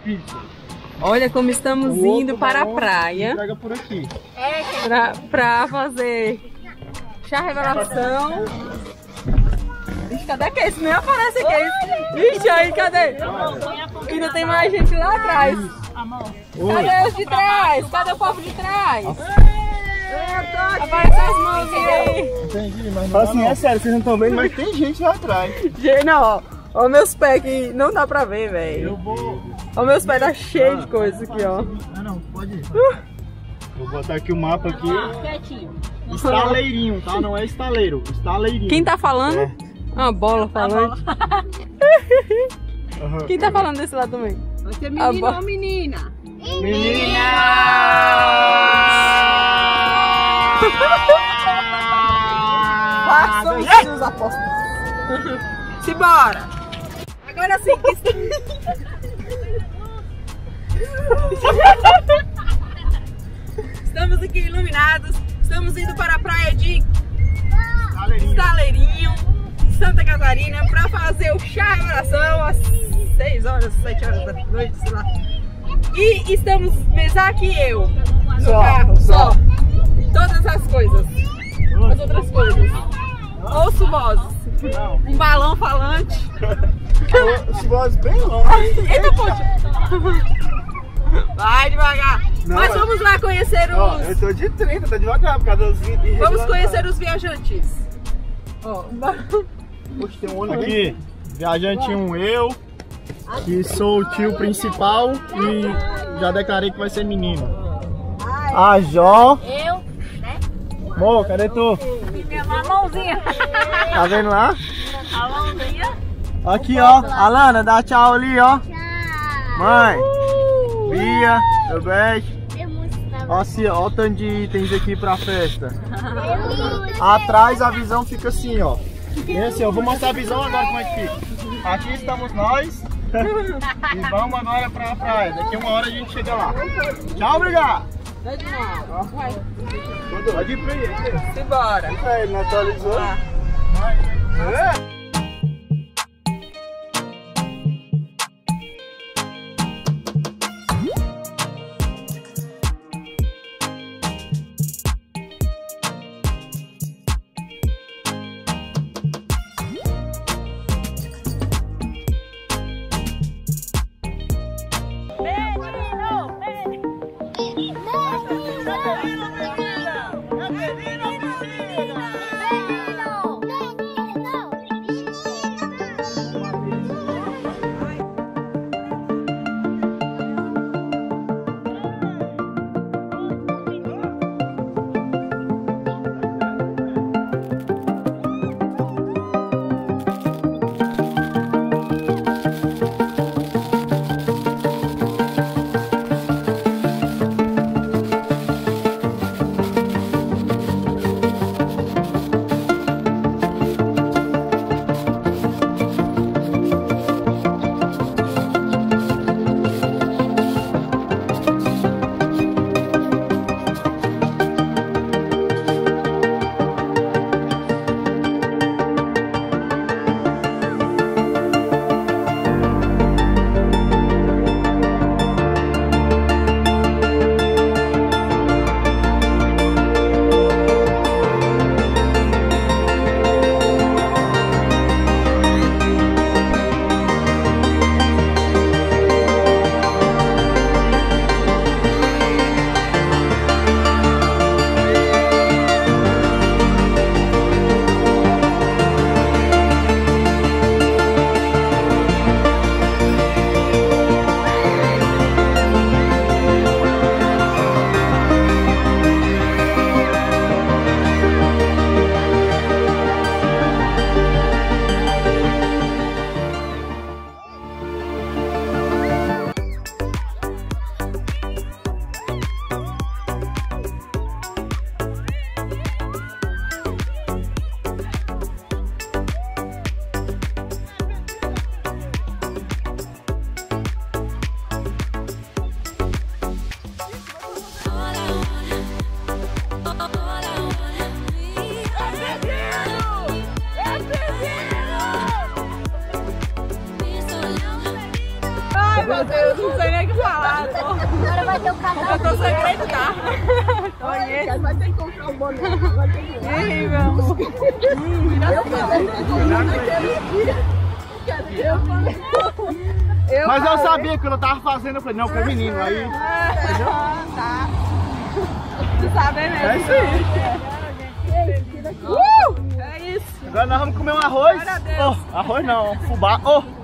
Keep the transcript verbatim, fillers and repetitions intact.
difícil. Olha como estamos O indo para a praia. Pega por aqui. Pra, pra fazer chá revelação. Ixi, cadê que esse? Nem aparece aqui. Ixi, aí, cadê? Ainda tem mais gente lá atrás. Cadê os de trás? Cadê o povo de trás? Aparece as mãos aí. Entendi, mas não assim, é sério, vocês não estão vendo, mas tem gente lá atrás. Gente, não, ó. Ó meus pés aqui, não dá pra ver, velho. Eu vou... Ó meus pés, tá cheio de coisa aqui, ó. Ah, não, pode ir. Uh. Vou botar aqui o mapa aqui. Estaleirinho, tá? Não é estaleiro, estaleirinho. Quem tá falando? É. Uma bola falando. Uhum. Quem tá falando desse lado também? Você é menino ou menina? Menina! Façam os seus apóstolos. Simbora! Agora sim. Estamos aqui iluminados. Estamos indo para a praia de Estaleirinho, Santa Catarina, para fazer o chá e oração às seis horas, sete horas da noite, sei lá. E estamos, Mesaque e eu, no Só, carro, só. só. Todas as coisas. As outras coisas. Ouço vozes. Um balão falante. Os vozes bem longe. Eita, poxa. Vai devagar. Não, Mas vamos lá conhecer os... Ó, eu tô de trinta, tá devagar por causa dos vinte. Vamos conhecer os viajantes. Ó, um balão. Poxa, tem um olho aqui. Viajante um, eu, que sou o tio principal e já declarei que vai ser menino. A Jó. Eu, né? Mô, cadê tu? E minha mãozinha. Tá vendo lá? A mãozinha. Aqui, ó. Alana, dá tchau ali, ó. Mãe. Bia, meu beijo. Ó, assim, ó, o tanto de itens aqui pra festa. Atrás a visão fica assim, ó. E assim, eu vou mostrar a visão agora como é que fica. Aqui estamos nós. E vamos agora pra praia. Daqui uma hora a gente chega lá. Tchau, obrigado. Vai de novo. Vai. Pode ir pra ele. Simbora. Ele não atualizou. Lá. É. Eu tô sem acreditar. Vai ter que comprar o boné. Ih, meu amor. Eu Mas eu falei. sabia que eu tava fazendo, eu falei, não, que é menino aí. Tá. Tu sabe mesmo. É isso aí. Uh! É isso. Agora nós vamos comer um arroz. Glória a Deus. Oh, arroz não, fubá. Oh.